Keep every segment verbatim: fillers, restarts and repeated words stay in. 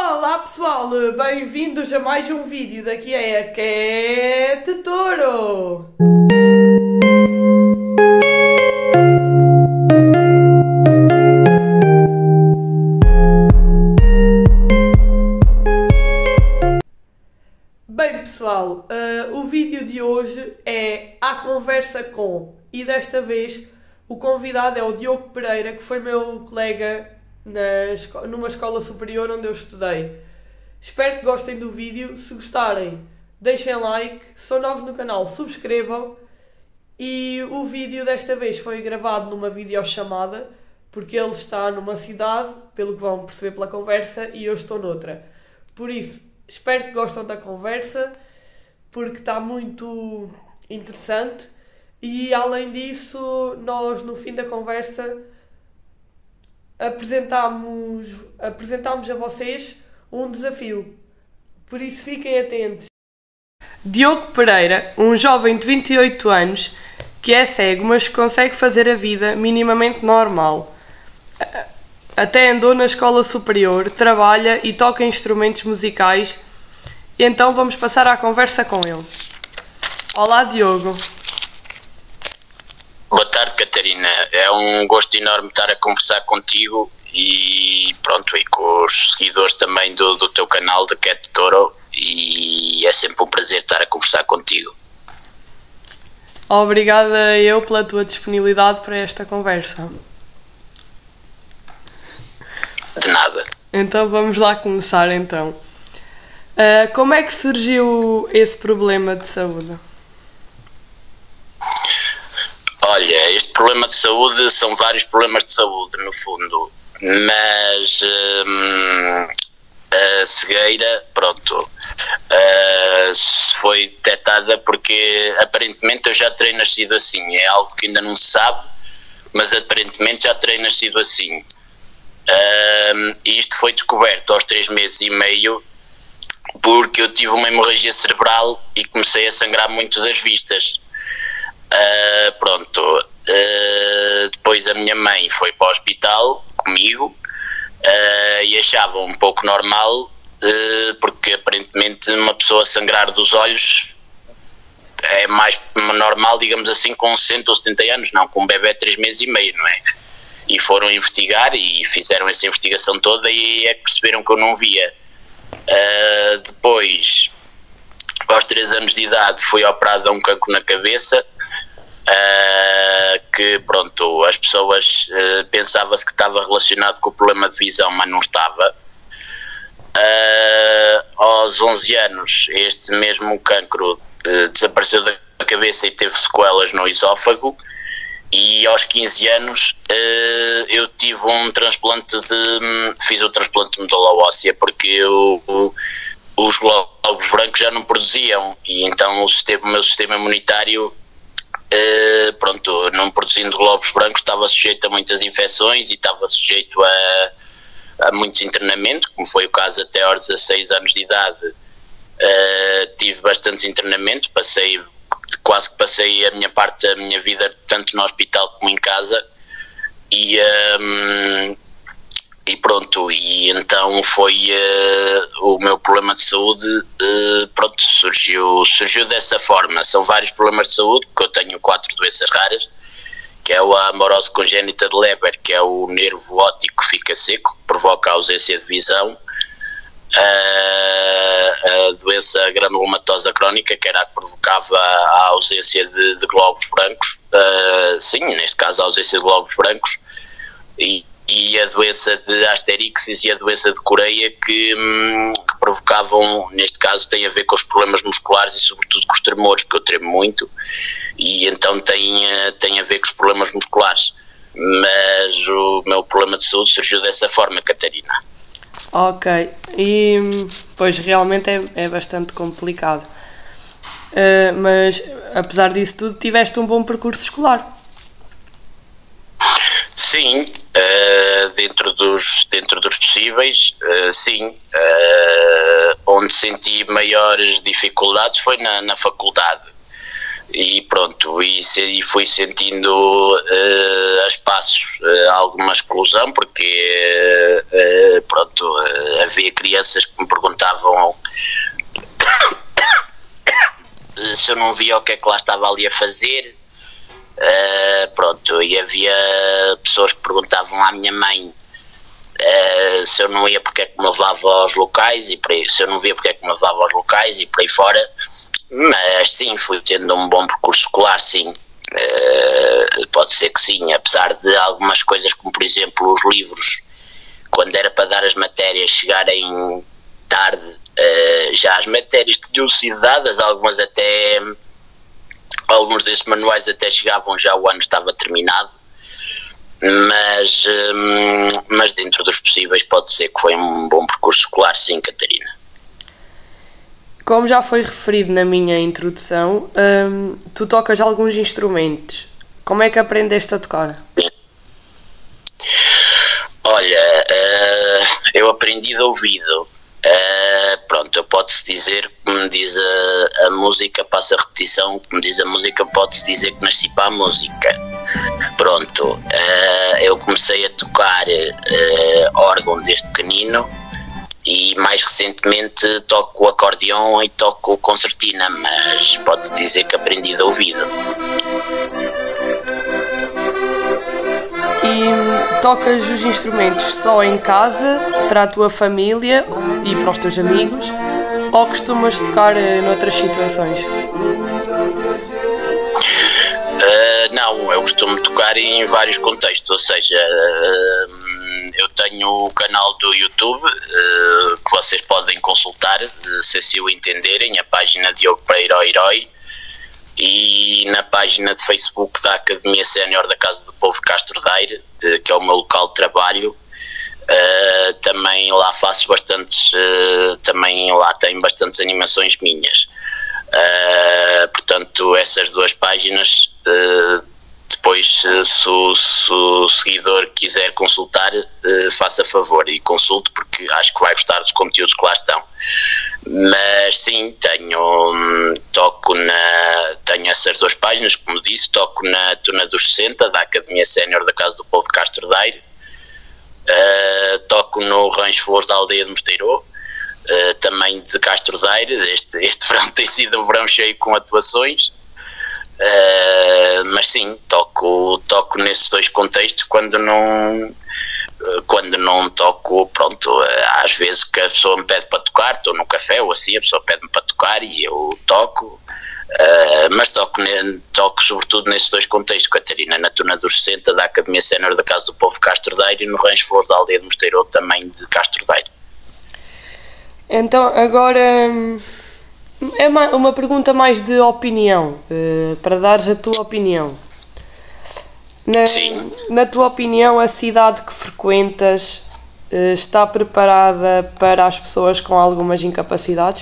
Olá pessoal, bem-vindos a mais um vídeo. Daqui é a Cat Toro. Bem pessoal, uh, o vídeo de hoje é a conversa com, e desta vez o convidado é o Diogo Pereira, que foi meu colega na esco- numa escola superior onde eu estudei. Espero que gostem do vídeo. Se gostarem, deixem like. Se são novos no canal, subscrevam. E o vídeo desta vez foi gravado numa videochamada, porque ele está numa cidade, pelo que vão perceber pela conversa, e eu estou noutra. Por isso, espero que gostem da conversa, porque está muito interessante. E além disso, nós no fim da conversa apresentámos, apresentámos a vocês um desafio. Por isso fiquem atentos. Diogo Pereira, um jovem de vinte e oito anos, que é cego, mas consegue fazer a vida minimamente normal. Até andou na escola superior, trabalha e toca instrumentos musicais. E então vamos passar à conversa com ele. Olá Diogo. Boa tarde, Catarina. É um gosto enorme estar a conversar contigo e pronto, e com os seguidores também do, do teu canal da Cat Toro, e é sempre um prazer estar a conversar contigo. Obrigada eu pela tua disponibilidade para esta conversa. De nada. Então vamos lá começar então. Uh, como é que surgiu esse problema de saúde? Olha, este problema de saúde, são vários problemas de saúde no fundo, mas hum, a cegueira, pronto, uh, foi detectada porque aparentemente eu já terei nascido assim. É algo que ainda não se sabe, mas aparentemente já terei nascido assim. Uh, e isto foi descoberto aos três meses e meio, porque eu tive uma hemorragia cerebral e comecei a sangrar muito das vistas. Uh, pronto, uh, depois a minha mãe foi para o hospital comigo uh, e achava um pouco normal, uh, porque aparentemente uma pessoa sangrar dos olhos é mais normal, digamos assim, com sessenta ou setenta anos, não com um bebê de três meses e meio, não é? E foram investigar e fizeram essa investigação toda e é que perceberam que eu não via. Uh, depois, aos três anos de idade, fui operado a um cancro na cabeça. Uh, que pronto, as pessoas uh, pensavam-se que estava relacionado com o problema de visão, mas não estava. Uh, aos onze anos este mesmo cancro uh, desapareceu da cabeça e teve sequelas no esófago, e aos quinze anos uh, eu tive um transplante de, fiz o transplante de medula óssea, porque eu, o, os glóbulos brancos já não produziam, e então o, sistema, o meu sistema imunitário, Uh, pronto, não produzindo glóbulos brancos, estava sujeito a muitas infecções e estava sujeito a, a muitos internamentos, como foi o caso até aos dezasseis anos de idade. Uh, tive bastantes internamentos, passei, quase que passei a minha parte da minha vida tanto no hospital como em casa, e, um, e pronto, e então foi uh, o meu problema de saúde, uh, pronto, surgiu, surgiu dessa forma. São vários problemas de saúde, porque eu tenho quatro doenças raras, que é a amorose congénita de Leber, que é o nervo óptico que fica seco, que provoca a ausência de visão, uh, a doença granulomatosa crónica, que era a que provocava a ausência de, de glóbulos brancos, uh, sim, neste caso a ausência de glóbulos brancos, e e a doença de Asterixis e a doença de Coreia, que, hum, que provocavam, neste caso tem a ver com os problemas musculares e sobretudo com os tremores, porque eu tremo muito, e então tem, tem a ver com os problemas musculares. Mas o meu problema de saúde surgiu dessa forma, Catarina. Ok, e pois realmente é, é bastante complicado, uh, mas apesar disso tudo tiveste um bom percurso escolar. Sim, uh, dentro, dos, dentro dos possíveis, uh, sim. Uh, onde senti maiores dificuldades foi na, na faculdade. E pronto, e, se, e fui sentindo uh, a espaços uh, alguma exclusão, porque uh, uh, pronto, uh, havia crianças que me perguntavam se eu não via o que é que lá estava ali a fazer. Uh, pronto, e havia pessoas que perguntavam à minha mãe uh, se eu não ia porque é que me levava aos locais, e por aí, se eu não via porque é que me levava aos locais e por aí fora. Mas sim, fui tendo um bom percurso escolar, sim. Uh, pode ser que sim, apesar de algumas coisas, como por exemplo os livros, quando era para dar as matérias chegarem tarde, uh, já as matérias tinham sido dadas, algumas até, alguns desses manuais até chegavam, já o ano estava terminado, mas, um, mas dentro dos possíveis pode ser que foi um bom percurso escolar, sim, Catarina. Como já foi referido na minha introdução, hum, tu tocas alguns instrumentos. Como é que aprendeste a tocar? Olha, uh, eu aprendi de ouvido. Uh, pronto, eu posso dizer, como diz a, a música, passa a repetição, como diz a música, pode-se dizer que nasci para a música. Pronto, uh, eu comecei a tocar uh, órgão desde pequenino. E mais recentemente toco o acordeão e toco concertina, mas pode dizer que aprendi de ouvido. E tocas os instrumentos só em casa, para a tua família e para os teus amigos, ou costumas tocar noutras situações? Uh, não, eu costumo tocar em vários contextos, ou seja, uh, eu tenho o canal do YouTube uh, que vocês podem consultar, uh, se assim o entenderem, a página Diogo Pereira o Herói, e na página de Facebook da Academia Sénior da Casa do Povo Castro Daire, uh, que é o meu local de trabalho. Uh, também lá faço bastantes, uh, também lá tem bastantes animações minhas. Uh, portanto, essas duas páginas, uh, depois se o, se o seguidor quiser consultar, uh, faça favor e consulte, porque acho que vai gostar dos conteúdos que lá estão. Mas sim, tenho, toco na, tenho essas duas páginas, como disse, toco na Tuna dos sessenta, da Academia Sénior da Casa do Povo de Castro Daire, uh, toco no Rancho Flores da Aldeia de Mosteiro, Uh, também de Castro Daire. Este, este verão tem sido um verão cheio com atuações, uh, mas sim, toco, toco nesses dois contextos. Quando não, uh, quando não toco, pronto, uh, às vezes que a pessoa me pede para tocar, estou no café ou assim, a pessoa pede-me para tocar e eu toco, uh, mas toco, toco sobretudo nesses dois contextos, Catarina, na Tuna dos sessenta da Academia Sénior da Casa do Povo de Castro Daire e no Rancho Flores da Aldeia de Mosteiro, também de Castro Daire. Então, agora é uma pergunta mais de opinião, para dares a tua opinião. Na, Sim. Na tua opinião, a cidade que frequentas está preparada para as pessoas com algumas incapacidades?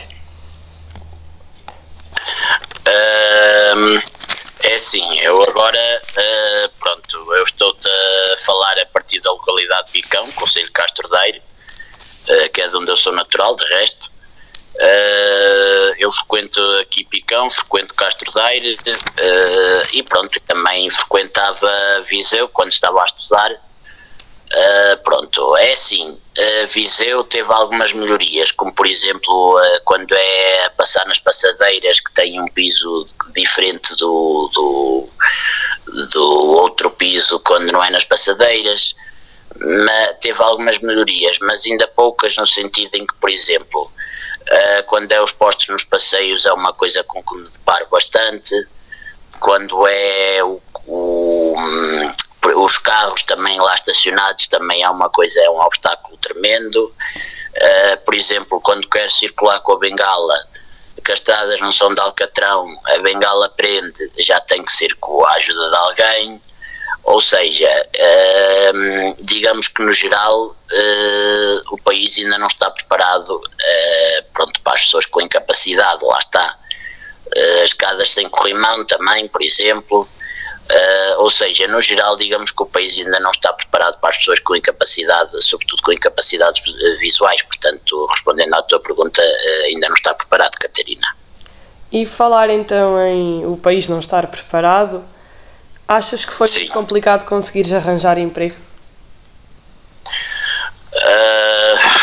Um, é assim, eu agora, uh, pronto, eu estou-te a falar a partir da localidade de Picão, Concelho de Castro Daire, Uh, que é de onde eu sou natural, de resto. Uh, eu frequento aqui Picão, frequento Castro Daire, uh, e pronto, também frequentava Viseu quando estava a estudar. Uh, pronto, é assim, uh, Viseu teve algumas melhorias, como por exemplo, uh, quando é a passar nas passadeiras, que tem um piso diferente do, do, do outro piso quando não é nas passadeiras. Teve algumas melhorias, mas ainda poucas, no sentido em que, por exemplo, uh, quando é os postos nos passeios é uma coisa com que me deparo bastante. Quando é o, o, um, os carros também lá estacionados, também é uma coisa, é um obstáculo tremendo. Uh, por exemplo, quando quero circular com a bengala, que as estradas não são de alcatrão, a bengala prende, já tem que ser com a ajuda de alguém. Ou seja, uh, digamos que no geral uh, o país ainda não está preparado uh, pronto, para as pessoas com incapacidade, lá está. Uh, as escadas sem corrimão também, por exemplo. Uh, ou seja, no geral, digamos que o país ainda não está preparado para as pessoas com incapacidade, sobretudo com incapacidades visuais. Portanto, respondendo à tua pergunta, uh, ainda não está preparado, Catarina. E falar então em o país não estar preparado, achas que foi muito complicado conseguires arranjar emprego? Uh,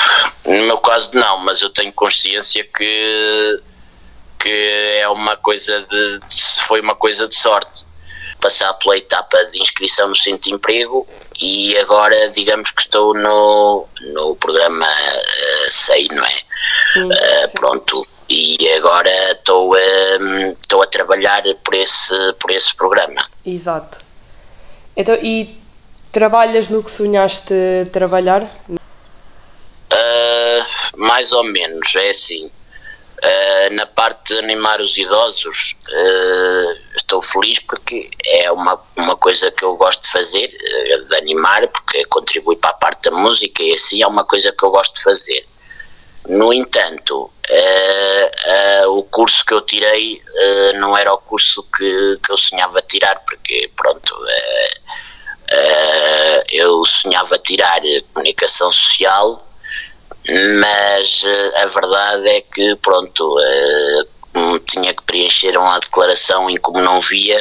No meu caso não, mas eu tenho consciência que, que é uma coisa de, foi uma coisa de sorte passar pela etapa de inscrição no centro de emprego e agora digamos que estou no, no programa uh, S E I, não é? Sim, uh, sim. Pronto, e agora estou uh, estou a trabalhar por esse, por esse programa. Exato. Então, e trabalhas no que sonhaste trabalhar? Uh, mais ou menos, é assim. Uh, na parte de animar os idosos, uh, estou feliz porque é uma, uma coisa que eu gosto de fazer, uh, de animar, porque contribui para a parte da música e assim é uma coisa que eu gosto de fazer. No entanto, uh, uh, o curso que eu tirei uh, não era o curso que, que eu sonhava tirar, porque pronto, uh, uh, eu sonhava tirar comunicação social, mas uh, a verdade é que pronto, uh, tinha que preencher uma declaração em como não via,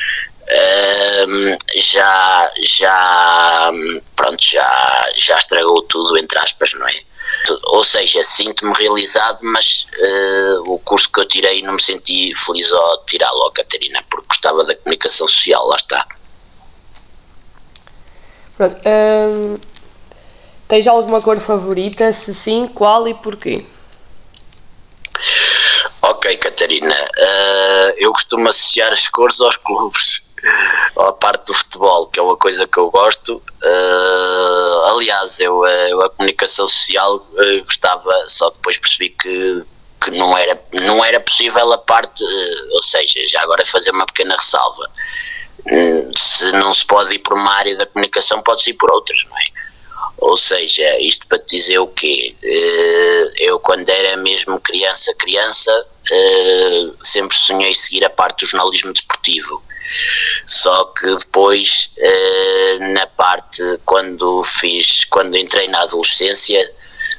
uh, já, já, pronto, já, já estragou tudo, entre aspas, não é? Ou seja, sinto-me realizado, mas uh, o curso que eu tirei não me senti feliz ao tirá-lo, Catarina, porque gostava da comunicação social, lá está. Pronto, hum, tens alguma cor favorita? Se sim, qual e porquê? Ok, Catarina, uh, eu costumo associar as cores aos clubes, à parte do futebol, que é uma coisa que eu gosto. Uh, aliás, eu, eu a comunicação social uh, gostava, só depois percebi que, que não, era, não era possível a parte, uh, ou seja, já agora fazer uma pequena ressalva. Uh, se não se pode ir por uma área da comunicação, pode-se ir por outras, não é? Ou seja, isto para te dizer o quê? Uh, eu quando era mesmo criança, criança, uh, sempre sonhei seguir a parte do jornalismo desportivo. Só que depois, uh, na parte, quando fiz, quando entrei na adolescência,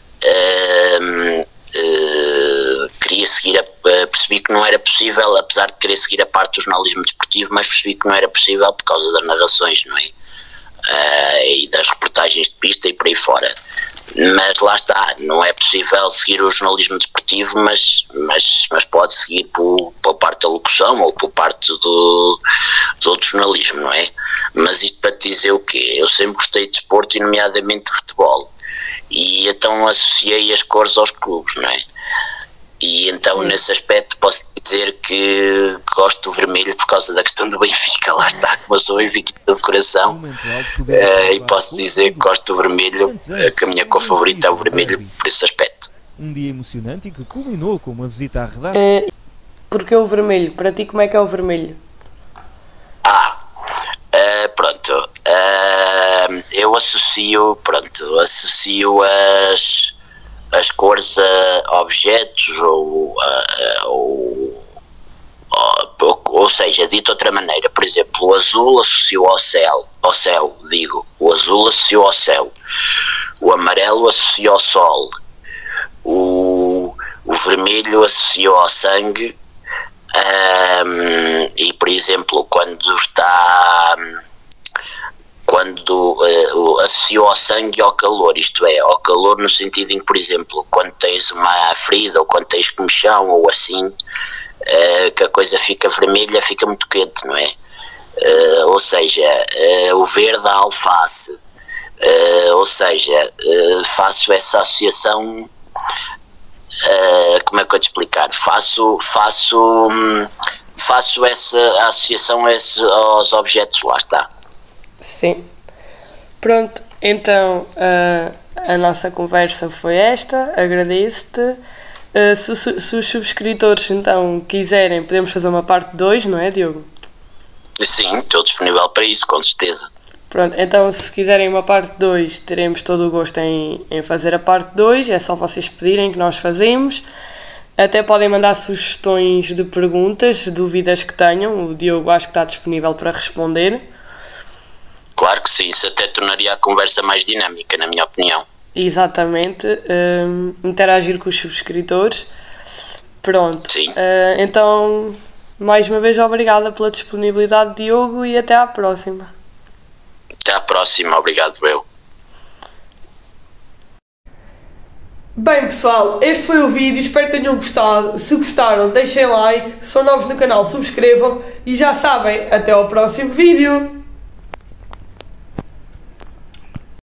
uh, uh, queria seguir, a, uh, percebi que não era possível, apesar de querer seguir a parte do jornalismo desportivo, mas percebi que não era possível por causa das narrações, não é? Uh, e das reportagens de pista e por aí fora. Mas lá está, não é possível seguir o jornalismo desportivo, mas, mas, mas pode seguir por, por parte da locução ou por parte do, do outro jornalismo, não é? Mas isto para te dizer o quê? Eu sempre gostei de desporto e nomeadamente de futebol, e então associei as cores aos clubes, não é? E então Sim. Nesse aspecto posso dizer que gosto do vermelho por causa da questão do Benfica, lá está, como eu sou benfiquista de coração, uh, e posso dizer que gosto do vermelho, uh, que a minha cor favorita é o vermelho por esse aspecto. Um dia emocionante e que culminou com uma visita à redação. É, porque o vermelho? Para ti, como é que é o vermelho? Ah, uh, pronto, uh, eu associo, pronto, associo as... as cores a objetos ou, a, ou, ou, ou seja, dito de outra maneira, por exemplo, o azul associou ao céu, ao céu, digo, o azul associou ao céu, o amarelo associou ao sol, o, o vermelho associou ao sangue, um, e por exemplo, quando está... quando uh, associou ao sangue e ao calor, isto é, ao calor no sentido em que, por exemplo, quando tens uma ferida ou quando tens comichão ou assim, uh, que a coisa fica vermelha, fica muito quente, não é? Uh, ou seja, uh, o verde à alface, uh, ou seja, uh, faço essa associação, uh, como é que eu te explicar? Faço, faço, um, faço essa associação a esse, aos objetos, lá está. Sim. Pronto, então uh, a nossa conversa foi esta, agradeço-te. Uh, se, se, se os subscritores então quiserem, podemos fazer uma parte dois, não é, Diogo? Sim, estou disponível para isso, com certeza. Pronto, então se quiserem uma parte dois, teremos todo o gosto em, em fazer a parte dois, é só vocês pedirem que nós fazemos. Até podem mandar sugestões de perguntas, dúvidas que tenham, o Diogo acho que está disponível para responder. Claro que sim, isso até tornaria a conversa mais dinâmica, na minha opinião. Exatamente, um, interagir com os subscritores. Pronto, Sim. Uh, então, mais uma vez, obrigada pela disponibilidade, Diogo, e até à próxima. Até à próxima, obrigado eu. Bem pessoal, este foi o vídeo, espero que tenham gostado. Se gostaram, deixem like, se são novos no canal, subscrevam e já sabem, até ao próximo vídeo.